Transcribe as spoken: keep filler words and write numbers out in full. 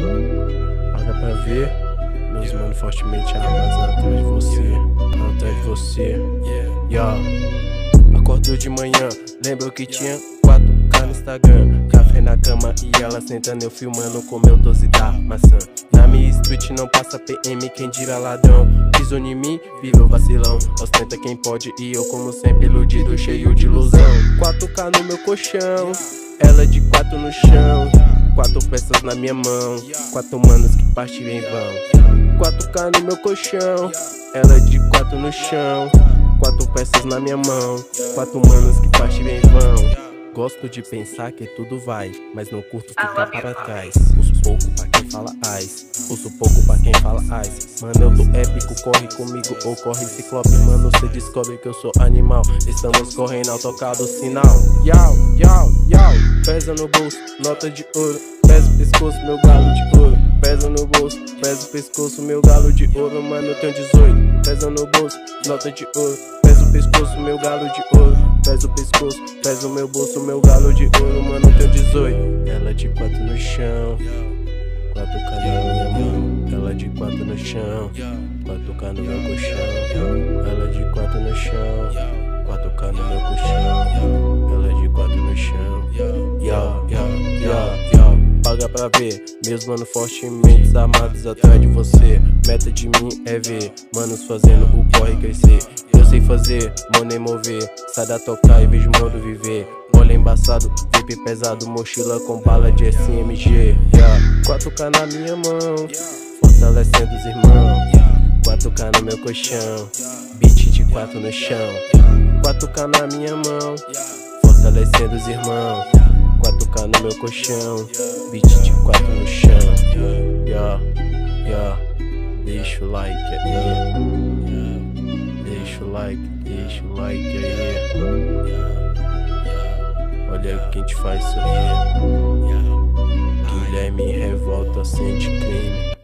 Paga pra ver, meus mano fortemente armados atrás de você, atrás de você. Yeah. Acordo de manhã, lembro que tinha quatro K no Instagram. Café na cama e ela sentando, eu filmando com meu doze da maçã. Na minha street não passa P M, quem dirá ladrão. Pisou em mim, virou vacilão. Ostenta quem pode e eu como sempre iludido, cheio de ilusão. quatro K no meu colchão, ela de quatro no chão. Quatro peças na minha mão, quatro manos que partiram em vão. quatro K no meu colchão, ela de quatro no chão. Quatro peças na minha mão, quatro manos que partiram em vão. Gosto de pensar que tudo vai, mas não curto ficar para trás. Uso pouco pra quem fala ais, uso pouco pra quem fala ais. Mano, eu tô épico, corre comigo ou corre ciclope. Mano, cê descobre que eu sou animal. Estamos correndo ao tocar do sinal. Yau, yau, yau. Pesa no bolso, nota de ouro. Pesa o pescoço, meu galo de ouro. Pesa no bolso, pesa o pescoço, meu galo de ouro. Mano, eu tenho dezoito. Pesa no bolso, nota de ouro. Pesa o pescoço, meu galo de ouro. Pesa o pescoço, pesa o meu bolso, meu galo de ouro. Mano, eu tenho dezoito. Ela de quatro no chão, quatro K na minha mão. Ela de quatro no chão, quatro K no meu colchão. Ela de quatro no chão, quatro K no meu colchão. Ela de quatro no chão. Yo, yo, yo, yo. Paga pra ver, meus manos fortemente armados atrás de você. Meta de mim é ver manos fazendo o corre crescer. Eu sei fazer, money mover. Sai da tocar e vejo o mundo viver. Olha embaçado, vape pesado, mochila com bala de S M G. Yeah. quatro K na minha mão, fortalecendo os irmãos. quatro K no meu colchão, beat de quatro no chão. quatro K na minha mão, fortalecendo os irmãos. quatro K no meu colchão, beat de quatro no chão. Yeah, yeah. Deixa o like aí, deixa o like, deixa o like aí. Olha quem te faz sorrir. Guilherme revolta, sente crime.